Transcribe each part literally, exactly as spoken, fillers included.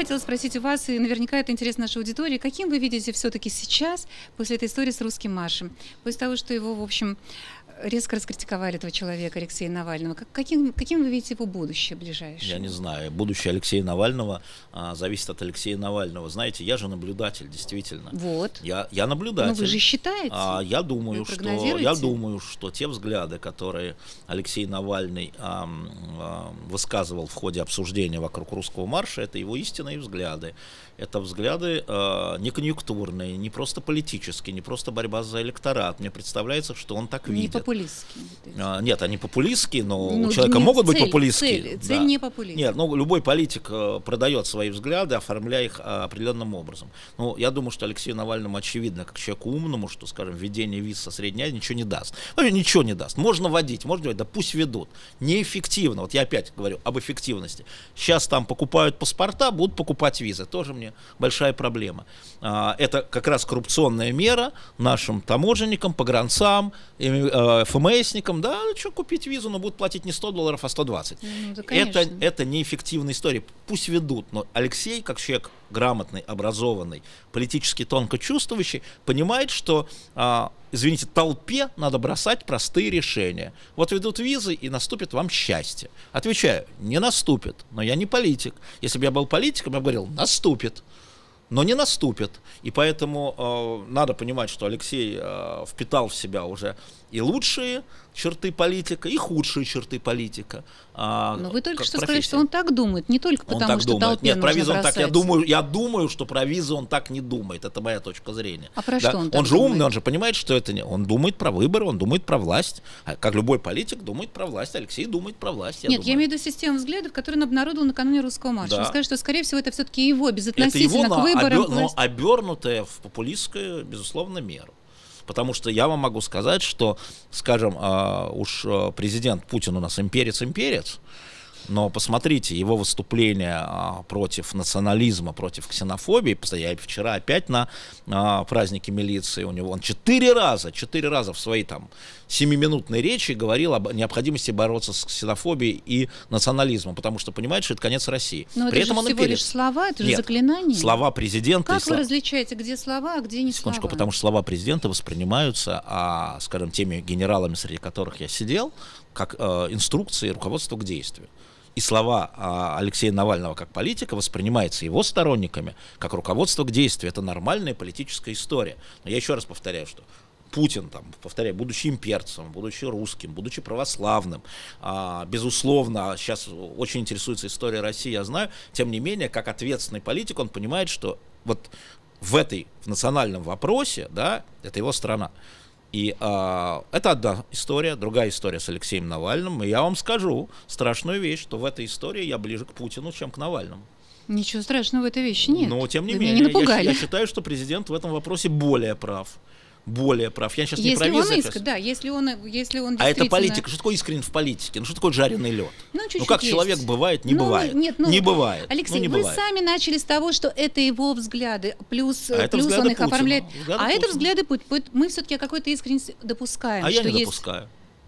хотела спросить у вас, и наверняка это интересно нашей аудитории, каким вы видите все-таки сейчас, после этой истории с русским маршем, после того, что его, в общем, резко раскритиковали, этого человека, Алексея Навального, как, каким, каким вы видите его будущее ближайшее? Я не знаю. Будущее Алексея Навального а, зависит от Алексея Навального. Знаете, я же наблюдатель, действительно. Вот. Я, я наблюдатель. Но вы же считаете? А, я, думаю, вы что, я думаю, что те взгляды, которые Алексей Навальный а, а, высказывал в ходе обсуждения вокруг русского марша, это его истинные взгляды. Это взгляды э, не конъюнктурные, не просто политические, не просто борьба за электорат. Мне представляется, что он так видит. Не популистские. А, нет, они популистские, но ну, у человека нет, могут цель, быть популистские. Цель, цель да. не популизм. Нет, ну любой политик э, продает свои взгляды, оформляя их а, определенным образом. Ну, я думаю, что Алексею Навальному очевидно, как человеку умному, что, скажем, введение виз со Средней Азии ничего не даст. Вообще ничего не даст. Можно вводить, можно говорить, да пусть ведут. Неэффективно. Вот я опять говорю об эффективности. Сейчас там покупают паспорта, будут покупать визы. Тоже мне большая проблема. Проблема. Это как раз коррупционная мера нашим таможенникам, погранцам, ФМСникам. Да, что купить визу, но будут платить не сто долларов, а сто двадцать. Ну, да, это, это неэффективная история. Пусть ведут, но Алексей, как человек грамотный, образованный, политически тонко чувствующий, понимает, что, извините, толпе надо бросать простые решения. Вот ведут визы, и наступит вам счастье. Отвечаю, не наступит, но я не политик. Если бы я был политиком, я бы говорил, наступит. Но не наступит. И поэтому э, надо понимать, что Алексей э, впитал в себя уже и лучшие черты политика, и худшие черты политика. А, но вы только что сказали, что он так думает, не только потому, он так что думает. толпе Нет, про визу он бросать. так, я думаю, я думаю, что про визу он так не думает. Это моя точка зрения. А про да? что он Он так же думает? умный, он же понимает, что это не... Он думает про выборы, он думает про власть. Как любой политик думает про власть. Алексей думает про власть. Я Нет, думаю. я имею в виду систему взглядов, которую он обнародовал накануне русского марша. Да. Он скажет, что, скорее всего, это все-таки его, безотносительно это его, к выборам. Обер... но обернутое в популистскую, безусловно, меру. Потому что я вам могу сказать, что, скажем, э, уж президент Путин у нас имперец-имперец, но посмотрите, его выступление а, против национализма, против ксенофобии, я вчера опять на а, празднике милиции у него, он четыре раза, четыре раза в своей там семиминутной речи говорил об необходимости бороться с ксенофобией и национализмом, потому что понимает, что это конец России. Но При это этом же он всего имперец. лишь слова, это же Нет, заклинание. Слова президента. Как и вы слова... различаете, где слова, а где не Секундочку, слова? потому что слова президента воспринимаются, а, скажем, теми генералами, среди которых я сидел, как э, инструкции руководства к действию. И слова а, Алексея Навального как политика воспринимаются его сторонниками как руководство к действию. Это нормальная политическая история. Но я еще раз повторяю, что Путин, там, повторяю, будучи имперцем, будучи русским, будучи православным, а, безусловно, сейчас очень интересуется историей России, я знаю, тем не менее, как ответственный политик, он понимает, что вот в этой, в национальном вопросе, да, это его страна. И э, это одна история, другая история с Алексеем Навальным. И я вам скажу страшную вещь, что в этой истории я ближе к Путину, чем к Навальному. Ничего страшного в этой вещи нет. Но тем не Вы менее, меня не напугали. я, я считаю, что президент в этом вопросе более прав. Более прав. Я сейчас если не про визы. Он иск... Да, если он, если он А действительно... это политика. Что такое искренне в политике? Ну что такое жареный лед? Ну, ну как есть. человек бывает, не ну, бывает. Нет, ну, не бывает. Алексей, ну, не вы бывает. сами начали с того, что это его взгляды, плюс, а плюс взгляды он их Путина. оформляет. Взгляды а Путина. это взгляды Путина. Мы все-таки о какой-то искренности допускаем. А что я не есть... допускаю.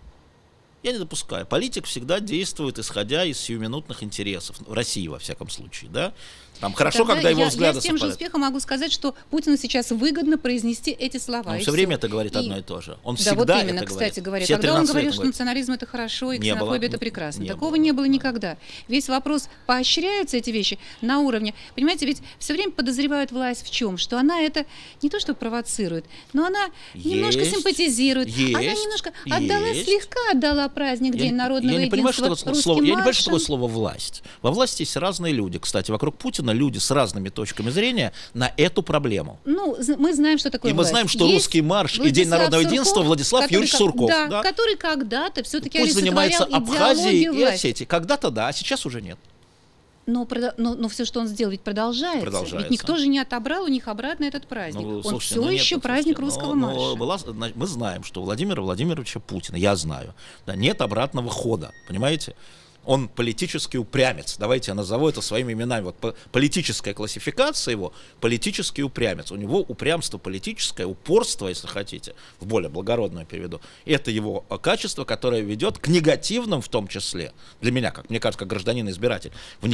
Я не допускаю. Политик всегда действует, исходя из сиюминутных интересов. В России, во всяком случае, да? Там хорошо, Тогда когда его я, взгляды я с тем совпадают. же успехом могу сказать, что Путину сейчас выгодно произнести эти слова. Он и все все. время это говорит и... одно и то же. Он да, всегда вот именно, это кстати говоря. Все Когда он говорил, что говорит. национализм это хорошо, и Не ксенофобия было. это прекрасно. Не Такого было. не было никогда. Весь вопрос, поощряются эти вещи на уровне. Понимаете, ведь все время подозревают власть в чем? Что она это не то, что провоцирует, но она есть, немножко симпатизирует. Есть, она немножко отдала, есть. слегка отдала праздник Я, День народного я не понимаю, что единства такое слово, я не понимаю, что такое маршем. слово «власть». Во власти есть разные люди. Кстати, вокруг Путина люди с разными точками зрения на эту проблему. Ну, мы знаем, что такое И мы власть. знаем, что Есть русский марш и Владислав День народного Сурков, единства Владислав который Юрьевич как- Сурков. Да, Да. который когда-то все-таки Пусть занимается олицетворял Абхазией идеологию и власти. Осетией. Когда-то да, а сейчас уже нет. Но, прода- но, но все, что он сделал, ведь продолжается. Продолжается. Ведь никто же не отобрал у них обратно этот праздник. Ну, он слушайте, все ну, нет, еще ну, праздник слушайте, русского но- марша. но была- зна- мы знаем, что у Владимира Владимировича Путина, я знаю, да, нет обратного хода, понимаете? Он политический упрямец. Давайте я назову это своими именами. Вот политическая классификация его, политический упрямец. У него упрямство политическое, упорство, если хотите, в более благородную переведу. Это его качество, которое ведет к негативным, в том числе, для меня, как мне кажется, как гражданин-избиратель,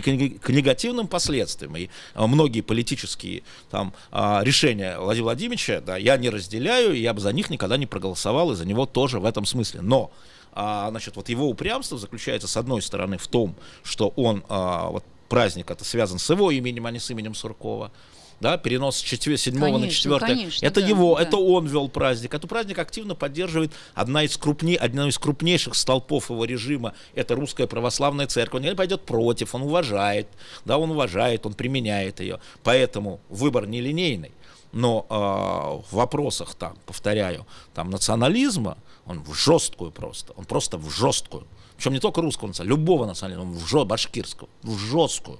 к негативным последствиям. И многие политические там, решения Владимира Владимировича, да, я не разделяю, и я бы за них никогда не проголосовал, и за него тоже в этом смысле. Но А, значит, вот его упрямство заключается, с одной стороны, в том, что он, а, вот праздник это связан с его именем, а не с именем Суркова, да, перенос с седьмого на четвёртое, это да, его, да. это он вел праздник. Этот праздник активно поддерживает одна из крупней, одна из крупнейших столпов его режима, это Русская Православная Церковь. Он не пойдет против, он уважает, да, он уважает, он применяет ее. Поэтому выбор нелинейный. Но э, в вопросах, там, повторяю, там, национализма, он в жесткую просто, он просто в жесткую. Причем не только русского национализма, любого национализма, он в жесткую, башкирского, в жесткую.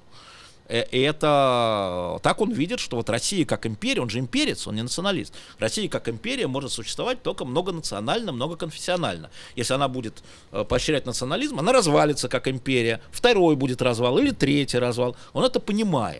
И это так он видит, что вот Россия как империя, он же имперец, он не националист. Россия как империя может существовать только многонационально, многоконфессионально. Если она будет э, поощрять национализм, она развалится как империя, второй будет развал или третий развал. Он это понимает.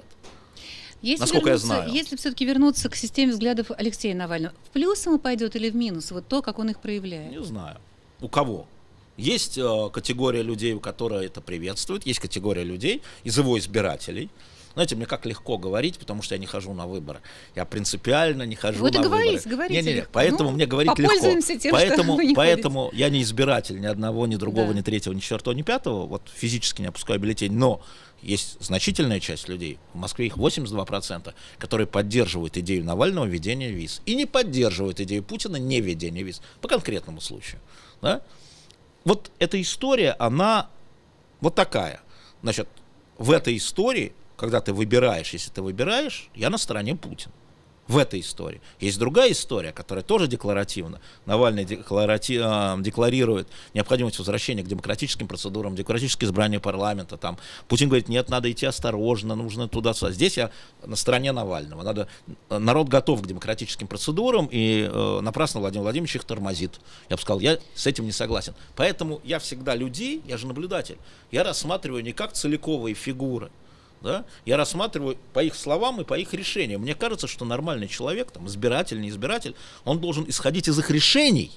Если насколько я знаю. Если все-таки вернуться к системе взглядов Алексея Навального, в плюс ему пойдет или в минус? Вот то, как он их проявляет. Не знаю. У кого? Есть э, категория людей, которые это приветствуют, есть категория людей из его избирателей. Знаете, мне как легко говорить, потому что я не хожу на выборы. Я принципиально не хожу вот на выборы. Говорите, говорите не, не, не. легко. Поэтому ну, мне говорить легко. Тем, поэтому что поэтому я не избиратель ни одного, ни другого, да. ни третьего, ни четвертого, ни пятого. Вот физически не опускаю бюллетень. Но есть значительная часть людей, в Москве их восемьдесят два процента, которые поддерживают идею Навального введения виз. И не поддерживают идею Путина не введения виз. По конкретному случаю. Да? Вот эта история, она вот такая. Значит, в этой истории, когда ты выбираешь, если ты выбираешь, я на стороне Путина. В этой истории. Есть другая история, которая тоже декларативна. Навальный декларати... декларирует необходимость возвращения к демократическим процедурам, демократическое избрание парламента. Там. Путин говорит, нет, надо идти осторожно, нужно туда. Здесь я на стороне Навального. Надо... Народ готов к демократическим процедурам, и э, напрасно Владимир Владимирович их тормозит. Я бы сказал, я с этим не согласен. Поэтому я всегда людей, я же наблюдатель, я рассматриваю не как целиковые фигуры. Да? Я рассматриваю по их словам и по их решениям. Мне кажется, что нормальный человек, там, избиратель, не избиратель, он должен исходить из их решений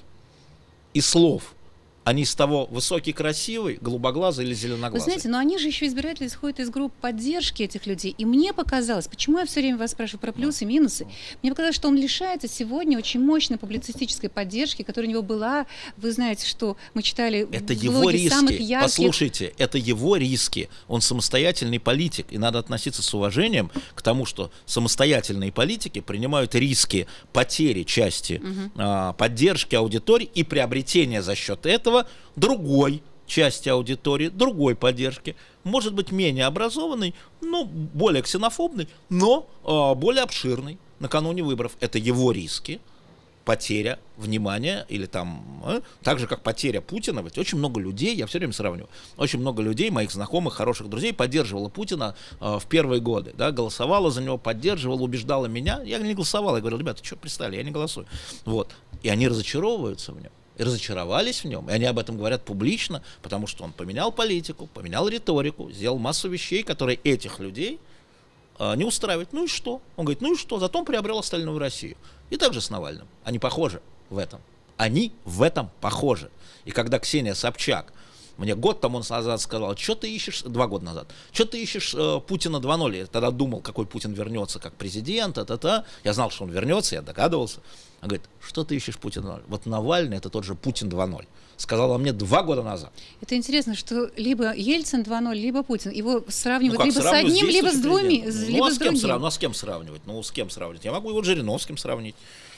и слов, а не из того, высокий, красивый, голубоглазый или зеленоглазый. Вы знаете, но они же еще избиратели исходят из групп поддержки этих людей. И мне показалось, почему я все время вас спрашиваю про плюсы и минусы, мне показалось, что он лишается сегодня очень мощной публицистической поддержки, которая у него была. Вы знаете, что мы читали это блоги его риски. Самых ярких... Послушайте, это его риски. Он самостоятельный политик, и надо относиться с уважением к тому, что самостоятельные политики принимают риски потери части угу. а, поддержки аудитории и приобретения за счет этого другой части аудитории, другой поддержки, может быть менее образованной, но более ксенофобной, но э, более обширной накануне выборов. Это его риски, потеря внимания, или там, э, так же, как потеря Путина. Ведь очень много людей, я все время сравниваю, очень много людей, моих знакомых, хороших друзей, поддерживало Путина э, в первые годы, да, голосовало за него, поддерживало, убеждало меня. Я не голосовал, я говорил, ребята, что пристали, я не голосую. Вот. И они разочаровываются в нем. И разочаровались в нем, и они об этом говорят публично, потому что он поменял политику, поменял риторику, сделал массу вещей, которые этих людей э, не устраивают. Ну и что? Он говорит, ну и что? Зато он приобрел остальную Россию. И так же с Навальным. Они похожи в этом. Они в этом похожи. И когда Ксения Собчак мне год тому назад сказала, что ты ищешь, два года назад, что ты ищешь э, Путина два ноль, я тогда думал, какой Путин вернется как президент, та-та-та. Я знал, что он вернется, я догадывался. Она говорит, что ты ищешь Путина два ноль? Вот Навальный это тот же Путин два ноль. Сказала мне два года назад. Это интересно, что либо Ельцин два ноль, либо Путин. Его сравнивают ну, либо с одним, либо с двумя, ну, либо ну, а с с кем другим. Срав... Ну а с кем сравнивать? Ну с кем сравнивать? Я могу его с Жириновским сравнить.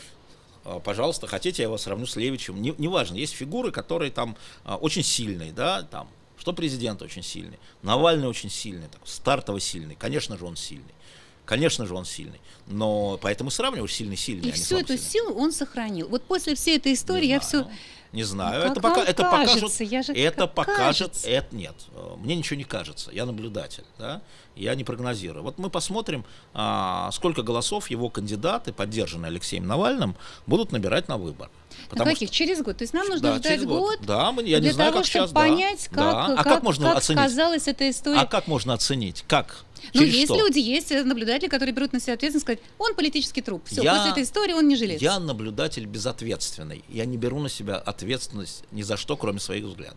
Пожалуйста, хотите, я его сравню с Левичем. Не, неважно, есть фигуры, которые там а, очень сильные, да, там, что президент очень сильный, Навальный очень сильный, так, стартово сильный, конечно же он сильный. Конечно же он сильный, но поэтому сравниваешь сильный-сильный. И всю эту силу он сохранил. Вот после всей этой истории я все... Не знаю, ну, это, пока, это кажется, покажет, я же это покажет, кажется. это нет, мне ничего не кажется, я наблюдатель, да, я не прогнозирую. Вот мы посмотрим, а, сколько голосов его кандидаты, поддержанные Алексеем Навальным, будут набирать на выборах. На каких? Что... Через год? То есть нам нужно да, ждать год, год да, мы, я для не знаю, того, как чтобы сейчас, понять, да, как, да. А как, как можно как оценить? сказалась эта история. А как можно оценить? Как? Ну, Через есть что? люди, есть наблюдатели, которые берут на себя ответственность, сказать, он политический труп. Все, я, после этой истории он не жилец. Я наблюдатель безответственный. Я не беру на себя ответственность ни за что, кроме своих взглядов.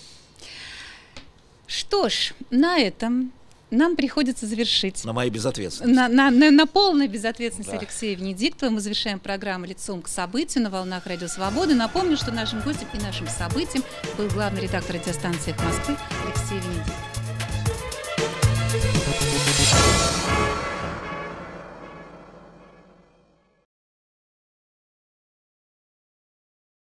Что ж, на этом нам приходится завершить. На моей безответственности. На, на, на, на полной безответственности да. Алексея Венедиктова мы завершаем программу «Лицом к событию» на волнах Радио Свободы. Напомню, что нашим гостем и нашим событием был главный редактор радиостанции «Эхо Москвы» Алексей Венедиктов.